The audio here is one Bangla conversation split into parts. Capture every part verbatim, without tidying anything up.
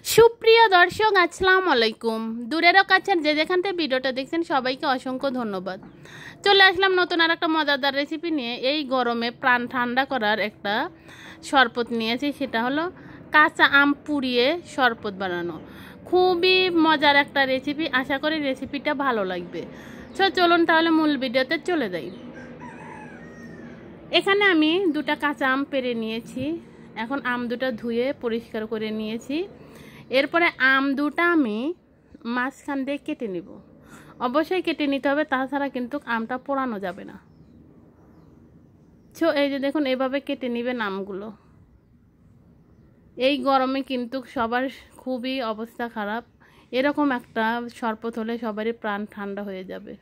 সুপ্রিয় দর্শক আসসালামু আলাইকুম। দূরেরও কাছের যে যেখান থেকে ভিডিওটা দেখছেন সবাইকে অসংখ্য ধন্যবাদ। চলে আসলাম নতুন আর একটা মজাদার রেসিপি নিয়ে। এই গরমে প্রাণ ঠান্ডা করার একটা শরবত নিয়েছি, সেটা হলো কাঁচা আম পুড়িয়ে শরবত বানানো। খুবই মজার একটা রেসিপি, আশা করি রেসিপিটা ভালো লাগবে। সো চলুন তাহলে মূল ভিডিওতে চলে যাই। এখানে আমি দুটা কাঁচা আম পেড়ে নিয়েছি। এখন আম দুটা ধুয়ে পরিষ্কার করে নিয়েছি। এরপরে আম দুটা আমি মাঝখান দিয়ে কেটে নিব। অবশ্যই কেটে নিতে হবে, তাছাড়া কিন্তু আমটা পোড়ানো যাবে না। সো এই যে দেখুন, এভাবে কেটে নেবেন আমগুলো। এই গরমে কিন্তু সবার খুবই অবস্থা খারাপ। এরকম একটা শরবত হলে সবারই প্রাণ ঠান্ডা হয়ে যাবে।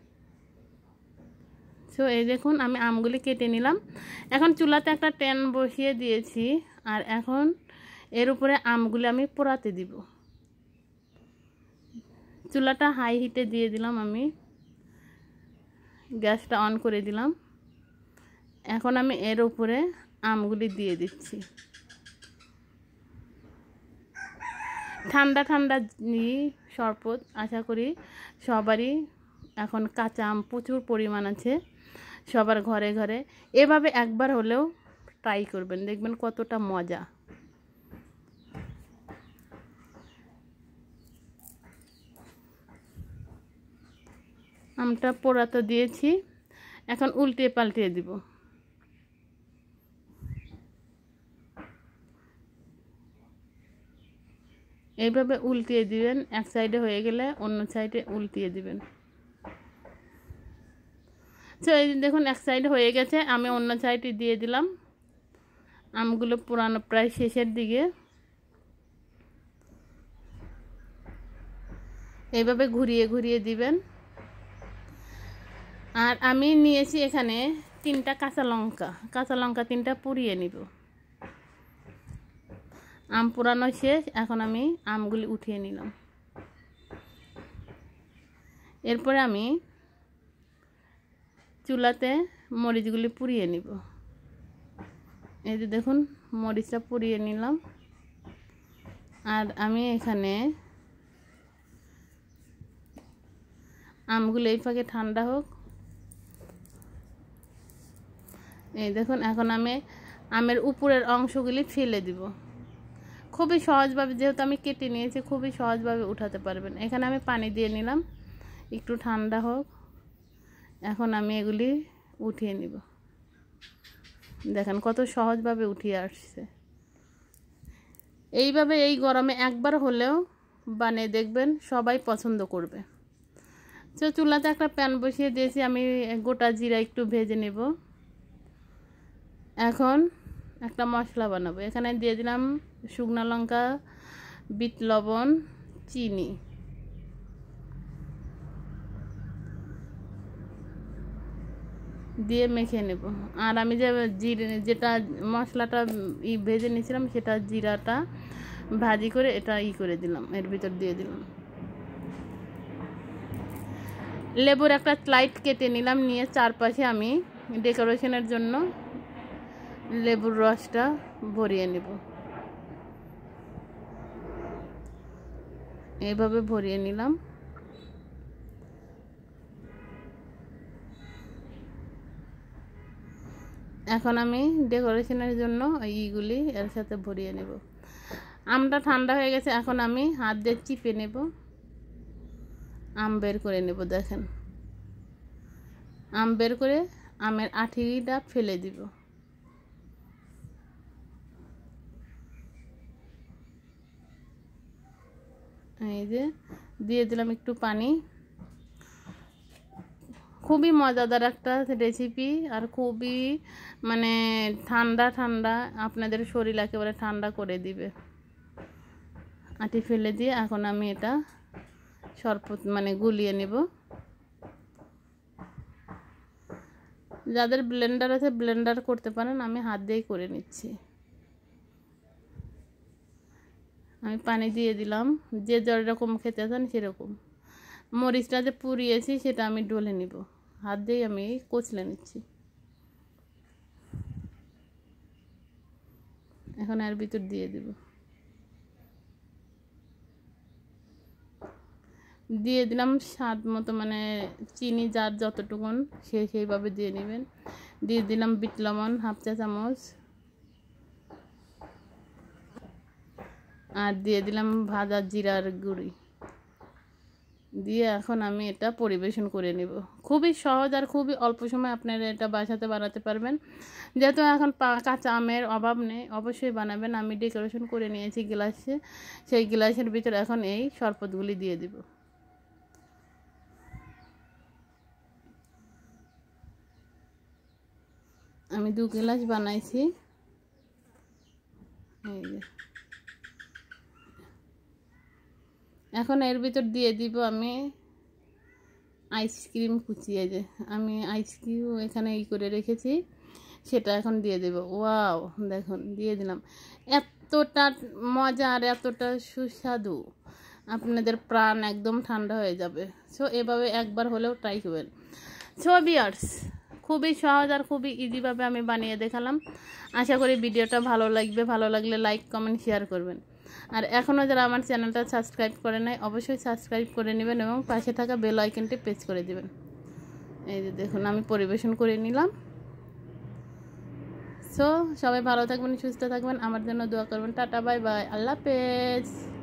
সো এই দেখুন, আমি আমগুলি কেটে নিলাম। এখন চুলাতে একটা প্যান বসিয়ে দিয়েছি, আর এখন এর উপরে আমগুলি আমি পোড়াতে দিব। চুলাটা হাই হিটে দিয়ে দিলাম, আমি গ্যাসটা অন করে দিলাম। এখন আমি এর উপরে আমগুলি দিয়ে দিচ্ছি। ঠান্ডা ঠান্ডা শরবত, আশা করি সবারই এখন কাঁচা আম প্রচুর পরিমাণ আছে সবার ঘরে ঘরে। এভাবে একবার হলেও ট্রাই করবেন, দেখবেন কতটা মজা। আমটা পোড়াতে দিয়েছি, এখন উল্টিয়ে পাল্টিয়ে দিব। এইভাবে উল্টিয়ে দিবেন, এক সাইডে হয়ে গেলে অন্য সাইডে উল্টিয়ে দিবেন। তো এই দেখুন, এক সাইড হয়ে গেছে, আমি অন্য সাইডে দিয়ে দিলাম। আমগুলো পোড়ানো প্রায় শেষের দিকে। এইভাবে ঘুরিয়ে ঘুরিয়ে দিবেন। আর আমি নিয়েছি এখানে তিনটা কাঁচা লঙ্কা। কাঁচা লঙ্কা তিনটা পুড়িয়ে নিব। আম পোড়ানো শেষ, এখন আমি আমগুলি উঠিয়ে নিলাম। এরপরে আমি চুলাতে মরিচগুলি পুড়িয়ে নিব। এই যে দেখুন, মরিচটা পুড়িয়ে নিলাম। আর আমি এখানে আমগুলো এই ফাঁকে ঠান্ডা হোক। এই দেখুন, এখন আমি আমের উপরের অংশগুলি ফেলে দিব। খুবই সহজভাবে, যেহেতু আমি কেটে নিয়েছি, খুবই সহজভাবে উঠাতে পারবেন। এখানে আমি পানি দিয়ে নিলাম, একটু ঠান্ডা হোক। এখন আমি এগুলি উঠিয়ে নিব। দেখেন কত সহজভাবে উঠিয়ে আসছে। এইভাবে এই গরমে একবার হলেও বানিয়ে দেখবেন, সবাই পছন্দ করবে। তো চুলাতে একটা প্যান বসিয়ে দিয়েছি, আমি গোটা জিরা একটু ভেজে নেব। এখন একটা মশলা বানাবো। এখানে দিয়ে দিলাম শুকনো লঙ্কা, বিট লবণ, চিনি। দিয়ে মেখে নেব। আর আমি যে জিরে যেটা মশলাটা ই ভেজে নিয়েছিলাম, সেটা জিরাটা ভাজি করে এটা ই করে দিলাম, এর ভিতর দিয়ে দিলাম। লেবুর একটা স্লাইড কেটে নিলাম, নিয়ে চারপাশে আমি ডেকোরেশনের জন্য লেবুর রসটা ভরিয়ে নেব। এইভাবে ভরিয়ে নিলাম। এখন আমি ডেকোরেশনের জন্য এইগুলি এর সাথে ভরিয়ে নেব। আমটা ঠান্ডা হয়ে গেছে, এখন আমি হাত দিয়ে চিপে নেব, আম বের করে নেব। দেখেন, আম বের করে আমের আঠিটা ফেলে দিব। এই যে দিয়ে দিলাম একটু পানি। খুবই মজাদার একটা রেসিপি, আর খুবই মানে ঠান্ডা ঠান্ডা, আপনাদের শরীর একেবারে ঠান্ডা করে দিবে। আটি ফেলে দিয়ে এখন আমি এটা শরবত মানে গুলিয়ে নেব। যাদের ব্লেন্ডার আছে ব্লেন্ডার করতে পারেন, আমি হাত দিয়েই করে নিচ্ছি। আমি পানি দিয়ে দিলাম, যে যেরকম খেতে চান সেরকম। মরিচটা যে পুড়িয়েছি সেটা আমি ডলে নিব, হাত দিয়েই আমি কচলে নিচ্ছি। এখন এর ভিতর দিয়ে দেব। দিয়ে দিলাম স্বাদ মতো, মানে চিনি যার যতটুকুন সে সেইভাবে দিয়ে নেবেন। দিয়ে দিলাম বিট লবণ হাফ চা চামচ, আর দিয়ে দিলাম ভাজা জিরার গুঁড়ি দিয়ে এখন আমি এটা পরিবেশন করে নেব। খুবই সহজ আর খুবই অল্প সময় আপনারা এটা বাসাতে বানাতে পারবেন। যেহেতু এখন কাঁচা আমের অভাব নেই, অবশ্যই বানাবেন। আমি ডেকোরেশন করে নিয়েছি গ্লাসে, সেই গ্লাসের ভিতরে এখন এই শরবতগুলি দিয়ে দিব। আমি দু গ্লাস বানাইছি। এই যে এখন এর ভিতর দিয়ে দিব আমি আইসক্রিম কুচিয়ে, যে আমি আইসক্রিম এখানে ই করে রেখেছি সেটা এখন দিয়ে দেব। ওয়াও, দেখুন দিয়ে দিলাম। এতটা মজা আর এতটা সুস্বাদু, আপনাদের প্রাণ একদম ঠান্ডা হয়ে যাবে। সো এভাবে একবার হলেও ট্রাই করবেন। সো ভিউয়ার্স, খুবই সহজ আর খুবই ইজিভাবে আমি বানিয়ে দেখালাম। আশা করি ভিডিওটা ভালো লাগবে। ভালো লাগলে লাইক কমেন্ট শেয়ার করবেন। আর এখনও যারা আমার চ্যানেলটা সাবস্ক্রাইব করে নাই অবশ্যই সাবস্ক্রাইব করে নেবেন এবং পাশে থাকা বেল আইকনটি প্রেস করে দেবেন। এই যে দেখুন আমি পরিবেশন করে নিলাম। সো সবাই ভালো থাকবেন, সুস্থ থাকবেন, আমার জন্য দোয়া করবেন। টাটা, বাই বাই, আল্লাহ হাফেজ।